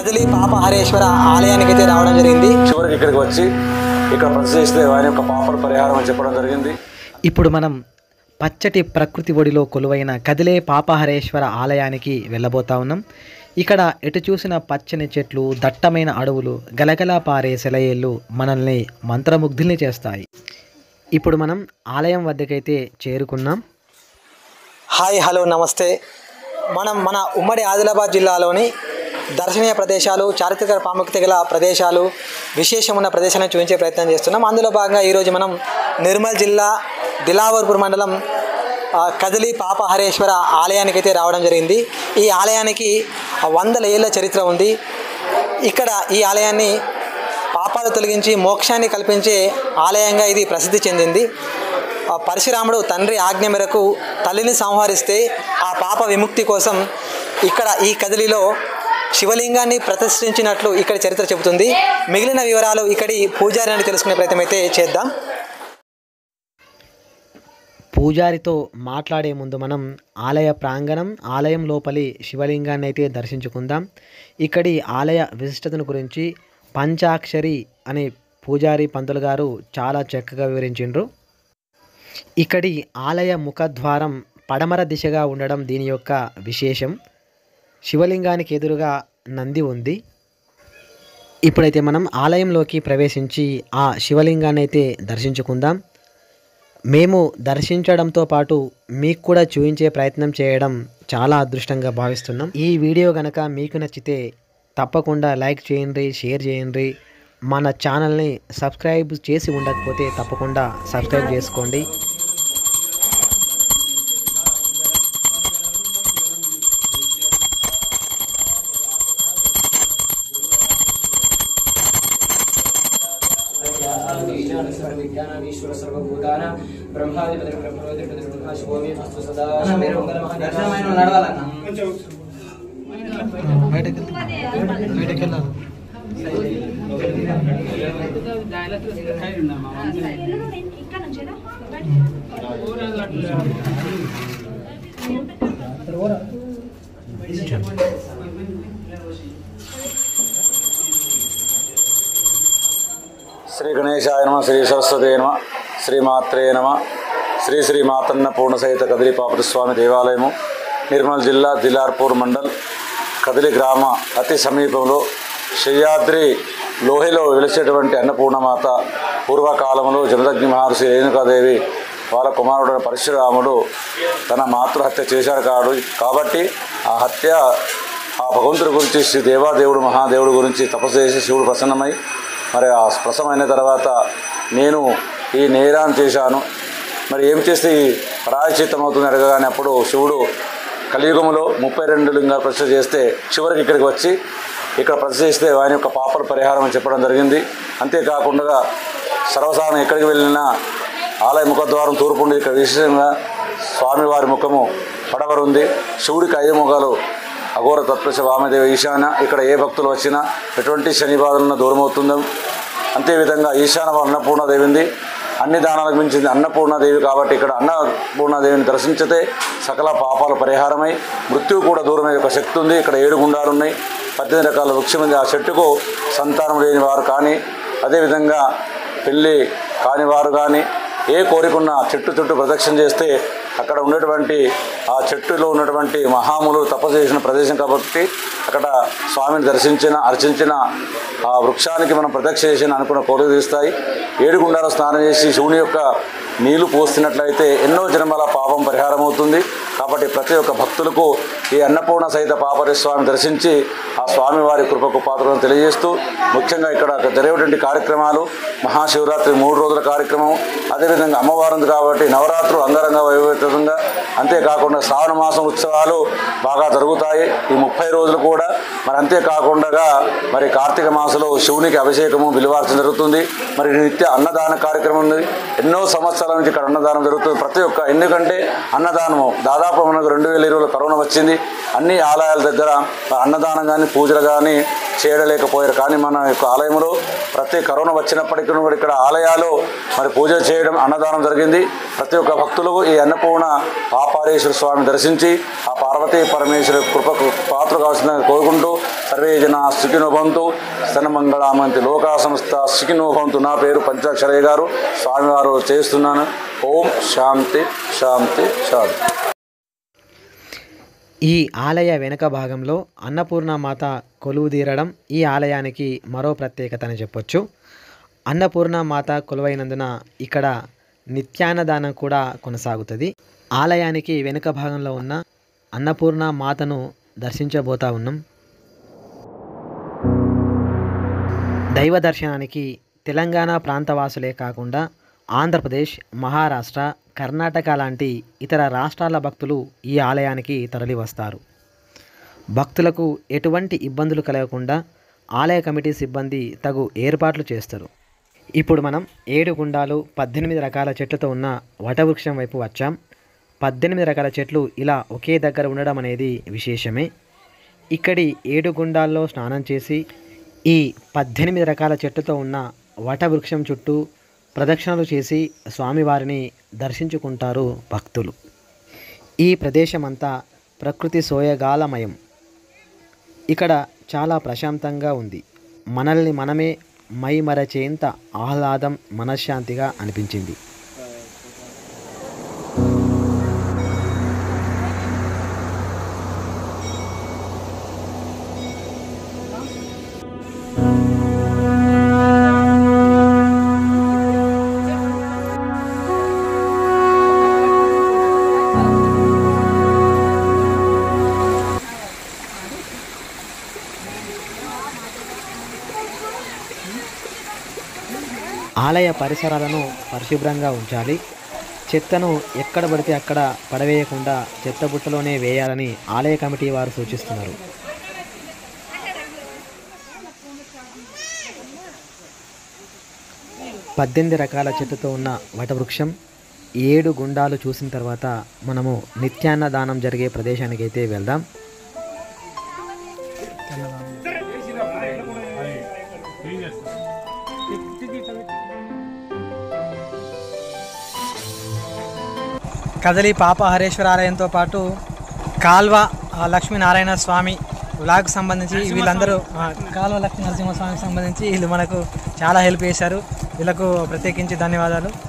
కదిలి పాపహరేశ్వర ఆలయానికి అయితే రావడం జరిగింది. చివరికి ఇక్కడికి వచ్చి ఇక్కడ ప్రతిష్ఠిస్తే ఆయన యొక్క పాపల పరిహారం అని చెప్పడం జరిగింది. ఇప్పుడు మనం పచ్చటి ప్రకృతి ఒడిలో కొలువైన కదిలే పాపహరేశ్వర ఆలయానికి వెళ్ళబోతా ఉన్నాం. ఇక్కడ ఎటు చూసిన పచ్చని చెట్లు, దట్టమైన అడవులు, గలగలా పారే సెలయేళ్ళు మనల్ని మంత్రముగ్ధుల్ని చేస్తాయి. ఇప్పుడు మనం ఆలయం వద్దకైతే చేరుకున్నాం. హాయ్, హలో, నమస్తే. మన ఉమ్మడి ఆదిలాబాద్ జిల్లాలోని దర్శనీయ ప్రదేశాలు, చారిత్రక ప్రాముఖ్యత గల ప్రదేశాలు, విశేషమున్న ప్రదేశాలను చూపించే ప్రయత్నం చేస్తున్నాం. అందులో భాగంగా ఈరోజు మనం నిర్మల్ జిల్లా దిలావర్పూర్ మండలం కదిలి పాపహరేశ్వర ఆలయానికి అయితే రావడం జరిగింది. ఈ ఆలయానికి 100 ఏళ్ల చరిత్ర ఉంది. ఇక్కడ ఈ ఆలయాన్ని పాపాలు తొలగించి మోక్షాన్ని కల్పించే ఆలయంగా ఇది ప్రసిద్ధి చెందింది. పరశురాముడు తండ్రి ఆజ్ఞ మేరకు తల్లిని సంహరిస్తే ఆ పాప విముక్తి కోసం ఇక్కడ ఈ కదిలిలో శివలింగాన్ని ప్రతిష్ఠించినట్లు ఇక్కడ చరిత్ర చెబుతుంది. మిగిలిన వివరాలు ఇక్కడి పూజారిని తెలుసుకునే ప్రయత్నం అయితే చేద్దాం. పూజారితో మాట్లాడే ముందు మనం ఆలయ ప్రాంగణం, ఆలయం లోపలి శివలింగాన్ని అయితే దర్శించుకుందాం. ఇక్కడి ఆలయ విశిష్టతను గురించి పంచాక్షరి అనే పూజారి పంతులు గారు చాలా చక్కగా వివరించిండ్రు. ఇక్కడి ఆలయ ముఖద్వారం పడమర దిశగా ఉండడం దీని యొక్క విశేషం. శివలింగానికి ఎదురుగా నంది ఉంది. ఇప్పుడైతే మనం ఆలయంలోకి ప్రవేశించి ఆ శివలింగాన్ని అయితే దర్శించుకుందాం. మేము దర్శించడంతో పాటు మీకు కూడా చూపించే ప్రయత్నం చేయడం చాలా అదృష్టంగా భావిస్తున్నాం. ఈ వీడియో కనుక మీకు నచ్చితే తప్పకుండా లైక్ చేయండి, షేర్ చేయండి. మన ఛానల్ని సబ్స్క్రైబ్ చేసి ఉండకపోతే తప్పకుండా సబ్స్క్రైబ్ చేసుకోండి. విజ్ఞానీశ్వర సర్వభూతాన బ్రహ్మాధిపతి బ్రహ్మోధిపతి బ్రహ్మ శివోమి అస్తు సదా దర్శనమైన నడవాలన్న శ్రీ గణేశాయ నమ, శ్రీ సరస్వతే నమ, శ్రీమాత్రే నమ. శ్రీ మాతన్న పూర్ణసహిత కదిలి పాపస్వామి దేవాలయము నిర్మల్ జిల్లా దిలార్పూర్ మండల్ కదిలి గ్రామ అతి సమీపంలో శయ్యాద్రి లోహిలో వెలిసేటువంటి అన్నపూర్ణమాత పూర్వకాలంలో జమదగ్ని మహర్షి రేణుకాదేవి వాళ్ళ కుమారుడైన పరశురాముడు తన మాతృహత్య చేశాడు కాబట్టి ఆ హత్య ఆ భగవంతుడి గురించి శ్రీ దేవాదేవుడు మహాదేవుడు గురించి తపస్సు చేసి శివుడు ప్రసన్నమై మరి ఆ స్పృశమైన తర్వాత నేను ఈ నేరాన్ని చేశాను, మరి ఏం చేస్తే ఈ ప్రాయశ్చిత్తం అవుతుంది అడగగానే అప్పుడు శివుడు కలియుగంలో 32 లింగాలు ప్రతిష్ఠ చేస్తే చివరికి ఇక్కడికి వచ్చి ఇక్కడ ప్రతిష్ఠ చేస్తే ఆయన యొక్క పాపల పరిహారం అని చెప్పడం జరిగింది. అంతేకాకుండా సర్వసాధారణ ఎక్కడికి వెళ్ళినా ఆలయ ముఖద్వారం తూర్పుండి, ఇక్కడ విశేషంగా స్వామివారి ముఖము పడవరు ఉంది. శివుడికి 5 ముఖాలు, అఘోర తత్వశ వామదేవ ఈశాన. ఇక్కడ ఏ భక్తులు వచ్చినా ఎటువంటి శని బాధలను దూరమవుతుందో. అంతేవిధంగా ఈశాన అన్నపూర్ణాదేవి ఉంది. అన్ని దానాలకు మించింది అన్నపూర్ణాదేవి కాబట్టి ఇక్కడ అన్నపూర్ణాదేవిని దర్శించితే సకల పాపాల పరిహారమై మృత్యువు కూడా దూరమయ్యే ఒక శక్తి ఉంది. ఇక్కడ 7 గుండాలు ఉన్నాయి, 18 రకాల వృక్షం ఉంది. ఆ చెట్టుకు సంతానం లేని వారు కానీ, అదేవిధంగా పెళ్ళి కాని వారు కానీ ఏ కోరికున్న చెట్టు చుట్టూ ప్రదక్షిణ చేస్తే అక్కడ ఉన్నటువంటి ఆ చెట్టులో ఉన్నటువంటి మహాములు తపస్సు చేసిన ప్రదేశం కాబట్టి అక్కడ స్వామిని అర్చించిన ఆ వృక్షానికి మనం ప్రదక్షిణ చేసిన అనుకున్న కోరిక తీస్తాయి. 7 గుండాలు స్నానం చేసి శివుని యొక్క నీళ్లు పోస్తున్నట్లయితే ఎన్నో జన్మల పాపం పరిహారం అవుతుంది. కాబట్టి ప్రతి ఒక్క భక్తులకు ఈ అన్నపూర్ణ సహిత పాపరేశ్వరాన్ని దర్శించి ఆ స్వామివారి కృపకు పాత్రలను తెలియజేస్తూ ముఖ్యంగా ఇక్కడ జరిగేటువంటి కార్యక్రమాలు మహాశివరాత్రి 3 రోజుల కార్యక్రమం, అదేవిధంగా అమ్మవారు ఉంది కాబట్టి నవరాత్రులు అంగరంగ వైభవంగా, అంతేకాకుండా శ్రావణ మాసం ఉత్సవాలు బాగా జరుగుతాయి ఈ 30 రోజులు కూడా. మరి అంతేకాకుండా మరి కార్తీక మాసంలో శివునికి అభిషేకము బిల్వార్చన జరుగుతుంది. మరి నిత్య అన్నదాన కార్యక్రమం ఉంది. ఎన్నో సంవత్సరాల నుంచి ఇక్కడ అన్నదానం జరుగుతుంది ప్రతి ఒక్క. ఎందుకంటే అన్నదానము దాదాపు మనకు 2020లో కరోనా వచ్చింది. అన్ని ఆలయాల దగ్గర అన్నదానం కానీ పూజలు కానీ చేయలేకపోయారు. కానీ మన యొక్క ఆలయంలో ప్రతి కరోనా వచ్చినప్పటికీ కూడా ఇక్కడ ఆలయాలు మరి పూజ చేయడం, అన్నదానం జరిగింది. ప్రతి ఒక్క భక్తులు ఈ అన్నపూర్ణ పాపారేశ్వర స్వామి దర్శించి ఆ పార్వతీ పరమేశ్వర కృపకు పాత్ర కావాల్సిందని కోరుకుంటూ సర్వే జన సుఖినో భవంతు స్తనమంగళామంతి లోకా సంస్థ సుఖినో భవంతు. నా పేరు పంచాక్షరయ్య గారు, స్వామివారు చేస్తున్నాను. ఓం శాంతి శాంతి శాంతి. ఈ ఆలయ వెనుక భాగంలో అన్నపూర్ణమాత కొలువుదీరడం ఈ ఆలయానికి మరో ప్రత్యేకత అని చెప్పొచ్చు. అన్నపూర్ణమాత కొలువైనందున ఇక్కడ నిత్యాన్నదానం కూడా కొనసాగుతుంది. ఆలయానికి వెనుక భాగంలో ఉన్న అన్నపూర్ణమాతను దర్శించబోతా ఉన్నాం. దైవ దర్శనానికి తెలంగాణ ప్రాంతవాసులే కాకుండా ఆంధ్రప్రదేశ్, మహారాష్ట్ర, కర్ణాటక లాంటి ఇతర రాష్ట్రాల భక్తులు ఈ ఆలయానికి తరలివస్తారు. భక్తులకు ఎటువంటి ఇబ్బందులు కలగకుండా ఆలయ కమిటీ సిబ్బంది తగు ఏర్పాట్లు చేస్తారు. ఇప్పుడు మనం 7 గుండాలు 18 రకాల చెట్లతో ఉన్న వటవృక్షం వైపు వచ్చాం. 18 రకాల చెట్లు ఇలా ఒకే దగ్గర ఉండడం అనేది విశేషమే. ఇక్కడి 7 గుండాల్లో స్నానం చేసి ఈ 18 రకాల చెట్లతో ఉన్న వటవృక్షం చుట్టూ ప్రదక్షిణలు చేసి స్వామివారిని దర్శించుకుంటారు భక్తులు. ఈ ప్రదేశమంతా ప్రకృతి సోయగాలమయం. ఇక్కడ చాలా ప్రశాంతంగా ఉంది. మనల్ని మనమే మైమరచేంత ఆహ్లాదం, మనశ్శాంతిగా అనిపించింది. ఆలయ పరిసరాలను పరిశుభ్రంగా ఉంచాలి. చెత్తను ఎక్కడ పడితే అక్కడ పడవేయకుండా చెత్తబుట్టలోనే వేయాలని ఆలయ కమిటీ వారు సూచిస్తున్నారు. పద్దెనిమిది రకాల చెట్టుతో ఉన్న వటవృక్షం 7 గుండాలు చూసిన తర్వాత మనము నిత్యాన్నదానం జరిగే ప్రదేశానికి అయితే వెళ్దాం. కదలి పాపహరేశ్వర ఆలయంతో పాటు కాల్వ లక్ష్మీనారాయణ స్వామి వ్లాగ్ సంబంధించి వీళ్ళందరూ కాల్వ లక్ష్మీ నరసింహస్వామికి సంబంధించి వీళ్ళు మనకు చాలా హెల్ప్ చేశారు. వీళ్ళకు ప్రత్యేకించి ధన్యవాదాలు.